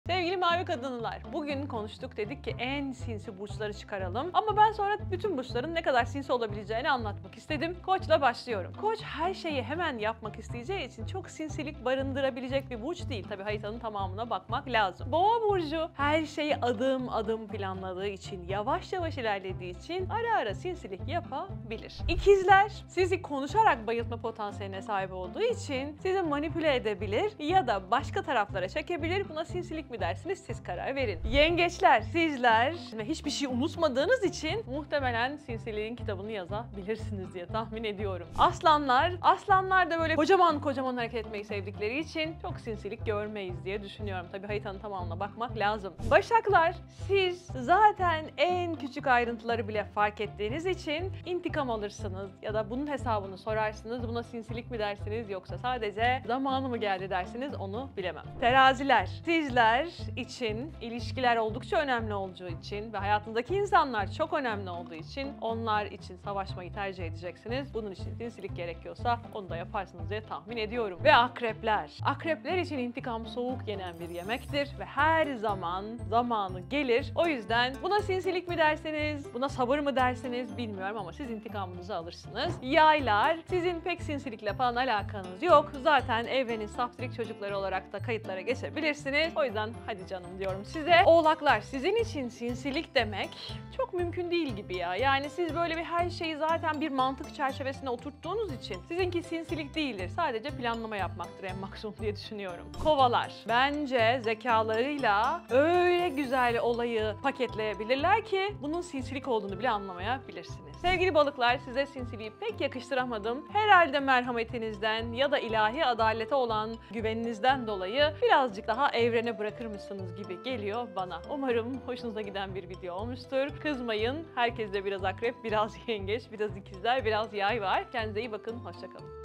Sevgili mavi kadınlar, bugün konuştuk, dedik ki en sinsi burçları çıkaralım. Ama ben sonra bütün burçların ne kadar sinsi olabileceğini anlatmak istedim. Koç'la başlıyorum. Koç her şeyi hemen yapmak isteyeceği için çok sinsilik barındırabilecek bir burç değil. Tabii haritanın tamamına bakmak lazım. Boğa burcu her şeyi adım adım planladığı için, yavaş yavaş ilerlediği için ara ara sinsilik yapabilir. İkizler sizi konuşarak bayıltma potansiyeline sahip olduğu için sizi manipüle edebilir ya da başka taraflara çekebilir. Buna sinsilik mi dersiniz, siz karar verin. Yengeçler, sizler ve hiçbir şey unutmadığınız için muhtemelen sinsiliğin kitabını yazabilirsiniz diye tahmin ediyorum. Aslanlar da böyle kocaman kocaman hareket etmeyi sevdikleri için çok sinsilik görmeyiz diye düşünüyorum. Tabii haritanın tamamına bakmak lazım. Başaklar, siz zaten en küçük ayrıntıları bile fark ettiğiniz için intikam alırsınız ya da bunun hesabını sorarsınız. Buna sinsilik mi dersiniz yoksa sadece zamanı mı geldi dersiniz, onu bilemem. Teraziler, sizler için ilişkiler oldukça önemli olduğu için ve hayatınızdaki insanlar çok önemli olduğu için onlar için savaşmayı tercih edeceksiniz. Bunun için sinsilik gerekiyorsa onu da yaparsınız diye tahmin ediyorum. Ve akrepler. Akrepler için intikam soğuk yenen bir yemektir ve her zaman zamanı gelir. O yüzden buna sinsilik mi dersiniz, buna sabır mı dersiniz bilmiyorum ama siz intikamınızı alırsınız. Yaylar, sizin pek sinsilikle falan alakanız yok. Zaten evrenin saftirik çocukları olarak da kayıtlara geçebilirsiniz. O yüzden hadi canım diyorum size. Oğlaklar, sizin için sinsilik demek çok mümkün değil gibi ya. Yani siz böyle bir her şeyi zaten bir mantık çerçevesine oturttuğunuz için sizinki sinsilik değildir. Sadece planlama yapmaktır en maksimum diye düşünüyorum. Kovalar, bence zekalarıyla öyle güzel olayı paketleyebilirler ki bunun sinsilik olduğunu bile anlamayabilirsiniz. Sevgili balıklar, size sinsiliği pek yakıştıramadım. Herhalde merhametinizden ya da ilahi adalete olan güveninizden dolayı birazcık daha evrene bırakır mısınız gibi geliyor bana. Umarım hoşunuza giden bir video olmuştur. Kızmayın. Herkeste biraz akrep, biraz yengeç, biraz ikizler, biraz yay var. Kendinize iyi bakın. Hoşça kalın.